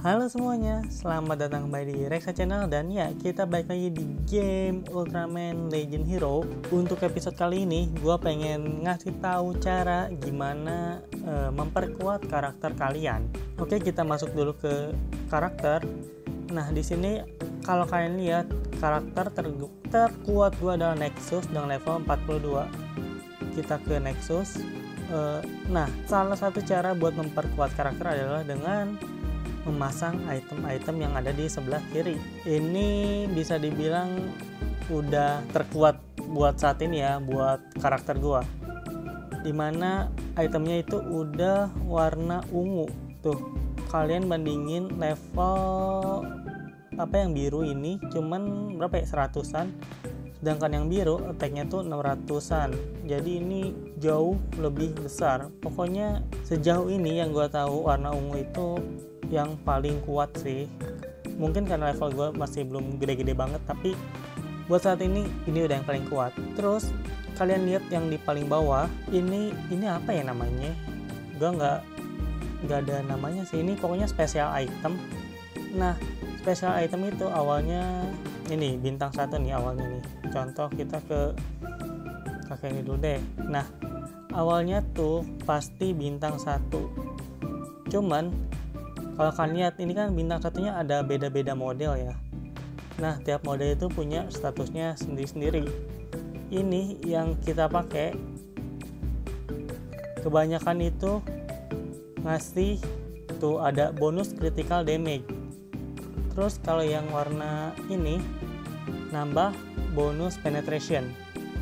Halo semuanya, selamat datang kembali di Rexa Channel. Dan ya, kita balik lagi di game Ultraman Legend Hero. Untuk episode kali ini, gue pengen ngasih tahu cara gimana memperkuat karakter kalian. Oke, kita masuk dulu ke karakter. Nah, di sini kalau kalian lihat, karakter terkuat gue adalah Nexus dengan level 42. Kita ke Nexus. Nah, salah satu cara buat memperkuat karakter adalah dengan memasang item-item yang ada di sebelah kiri. Ini bisa dibilang udah terkuat buat saat ini ya, buat karakter gua. Dimana itemnya itu udah warna ungu. Tuh, kalian bandingin level yang biru ini cuman berapa ya, 100-an. Sedangkan yang biru attack-nya tuh 600-an. Jadi ini jauh lebih besar. Pokoknya sejauh ini yang gua tahu warna ungu itu yang paling kuat sih. Mungkin karena level gue masih belum gede-gede banget, tapi buat saat ini udah yang paling kuat. Terus kalian lihat yang di paling bawah ini apa ya namanya? Gue nggak ada namanya sih. Ini pokoknya special item. Nah, special item itu awalnya ini bintang 1 nih awalnya nih. Contoh kita ke kakek ini dulu deh. Nah, awalnya tuh pasti bintang 1. Cuman kalau kalian lihat ini kan bintang 1-nya ada beda-beda model ya. Nah, tiap model itu punya statusnya sendiri-sendiri. Ini yang kita pakai kebanyakan itu ngasih tuh ada bonus critical damage. Terus kalau yang warna ini nambah bonus penetration.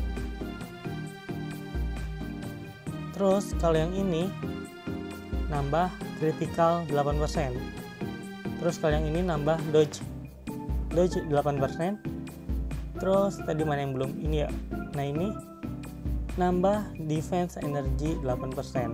Terus kalau yang ini nambah critical 8%. Terus kalau yang ini nambah dodge 8%. Terus tadi mana yang belum ini ya. Nah, ini nambah defense energy 8%.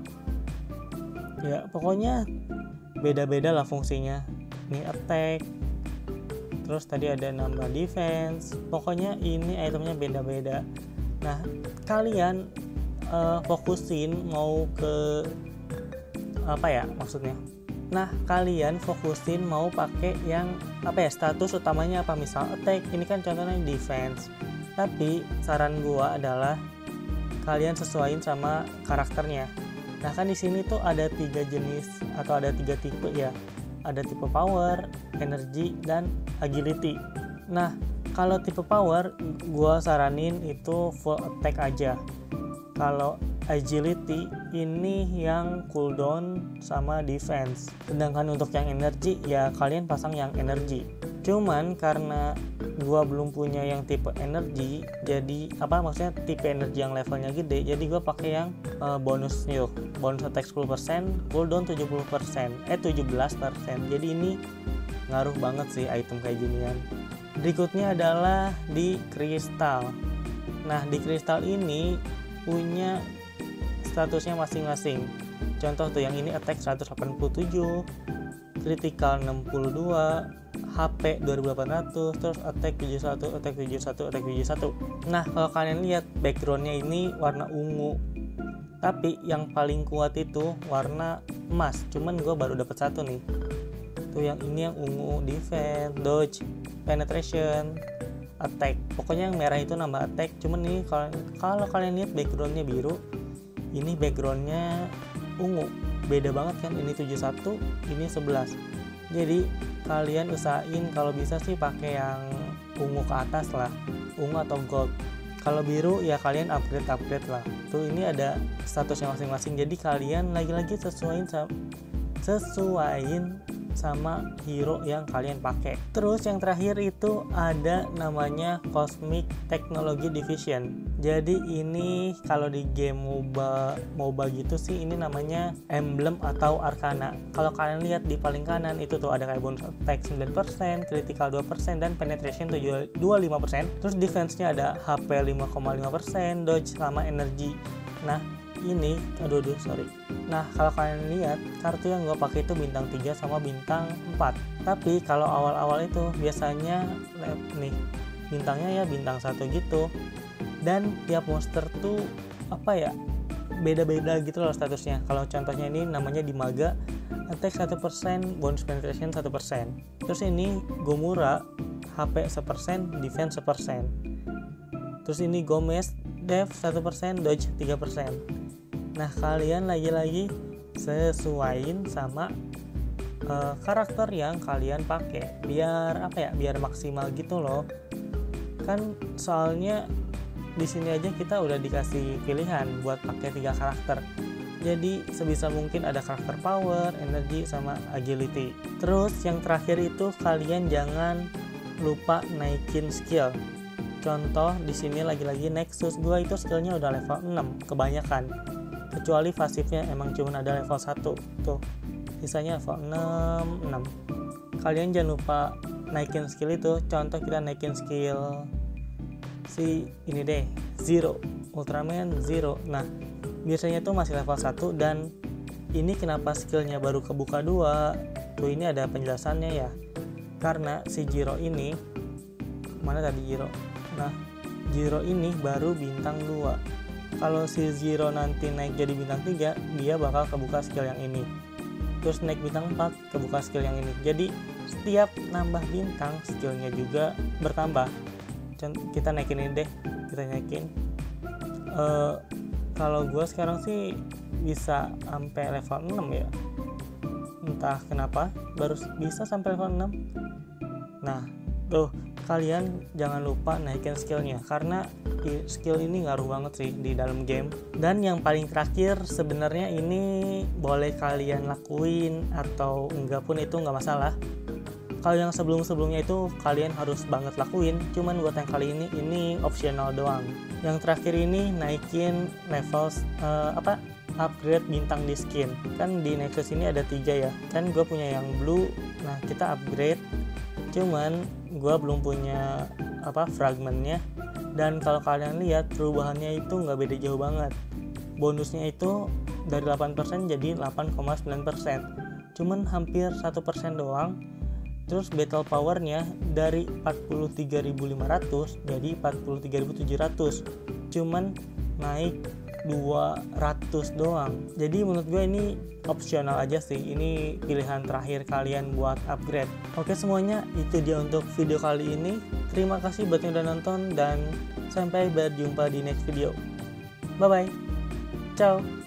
Ya, pokoknya beda-beda lah fungsinya. Ini attack. Terus tadi ada nambah defense. Pokoknya ini itemnya beda-beda. Nah, kalian fokusin mau ke maksudnya. Nah, kalian fokusin mau pakai yang status utamanya apa, misal attack, ini kan contohnya defense. Tapi saran gua adalah kalian sesuaiin sama karakternya. Nah, kan di sini tuh ada 3 jenis atau ada 3 tipe ya. Ada tipe power, energy, dan agility. Nah, kalau tipe power gua saranin itu full attack aja. Kalau agility ini yang cooldown sama defense. Sedangkan untuk yang energy ya kalian pasang yang energy. Cuman karena gua belum punya yang tipe energy, jadi maksudnya tipe energy yang levelnya gede, jadi gua pakai yang bonus attack 10%, cooldown 17%. Jadi ini ngaruh banget sih item kayak ginian. Berikutnya adalah di kristal. Nah, di kristal ini punya statusnya masing-masing. Contoh tuh yang ini attack 187, critical 62, HP 2800, terus attack 71. Nah, kalau kalian lihat backgroundnya ini warna ungu. Tapi yang paling kuat itu warna emas. Cuman gue baru dapat 1 nih. Tuh yang ini yang ungu, defense, dodge, penetration, attack. Pokoknya yang merah itu nambah attack. Cuman ini kalau kalian lihat backgroundnya biru, ini backgroundnya ungu. Beda banget kan, ini 71, ini 11. Jadi kalian usahain kalau bisa sih pakai yang ungu ke atas lah, ungu atau gold. Kalau biru ya kalian upgrade lah. Tuh ini ada statusnya masing-masing. Jadi kalian lagi-lagi sesuaiin sama hero yang kalian pakai. Terus yang terakhir itu ada namanya Cosmic Technology Division. Jadi ini kalau di game MOBA gitu sih ini namanya emblem atau arcana. Kalau kalian lihat di paling kanan itu tuh ada kayak bonus attack 9%, critical 2%, dan penetration 25%. Terus defense-nya ada HP 5,5%, dodge sama energy. Nah, ini Nah, kalau kalian lihat kartu yang gue pakai itu bintang 3 sama bintang 4. Tapi kalau awal-awal itu biasanya nih bintangnya ya bintang 1 gitu. Dan tiap monster tuh beda-beda gitu loh statusnya. Kalau contohnya ini namanya Dimaga, attack 1%, bonus penetration 1%. Terus ini Gomura, HP 1%, defense 1%. Terus ini Gomez, def 1%, dodge 3%. Nah, kalian lagi-lagi sesuaiin sama karakter yang kalian pakai, biar biar maksimal gitu loh. Kan soalnya di sini aja kita udah dikasih pilihan buat pakai 3 karakter. Jadi sebisa mungkin ada karakter power, energy, sama agility. Terus yang terakhir itu kalian jangan lupa naikin skill. Contoh di sini lagi-lagi Nexus gua itu skillnya udah level 6 kebanyakan. Kecuali pasifnya emang cuma ada level 1 tuh. Sisanya level 6. Kalian jangan lupa naikin skill itu. Contoh kita naikin skill si ini deh, Zero, Ultraman Zero. Nah, biasanya tuh masih level 1 dan ini kenapa skillnya baru kebuka 2? Tuh ini ada penjelasannya ya. Karena si Zero ini, mana tadi Zero? Nah, Zero ini baru bintang 2. Kalau si Zero nanti naik jadi bintang 3, dia bakal kebuka skill yang ini. Terus naik bintang 4, kebuka skill yang ini. Jadi setiap nambah bintang, skillnya juga bertambah. Kita naikin ini deh, kita naikin. Kalau gue sekarang sih bisa sampai level 6 ya. Entah kenapa baru bisa sampai level 6. Nah, tuh kalian jangan lupa naikin skillnya, karena skill ini ngaruh banget sih di dalam game. Dan yang paling terakhir sebenarnya ini boleh kalian lakuin atau enggak pun itu nggak masalah. Kalau yang sebelum-sebelumnya itu kalian harus banget lakuin, cuman buat yang kali ini optional doang. Yang terakhir ini naikin level upgrade bintang di skin. Kan di Nexus ini ada 3 ya. Kan gue punya yang blue. Nah, kita upgrade. Cuman gue belum punya fragmentnya. Dan kalau kalian lihat perubahannya itu nggak beda jauh banget. Bonusnya itu dari 8% jadi 8,9%. Cuman hampir 1% doang. Terus battle powernya dari 43.500 jadi 43.700. Cuman naik 200 doang. Jadi menurut gue ini opsional aja sih. Ini pilihan terakhir kalian buat upgrade. Oke semuanya, itu dia untuk video kali ini. Terima kasih buat yang udah nonton dan sampai berjumpa di next video. Bye bye. Ciao.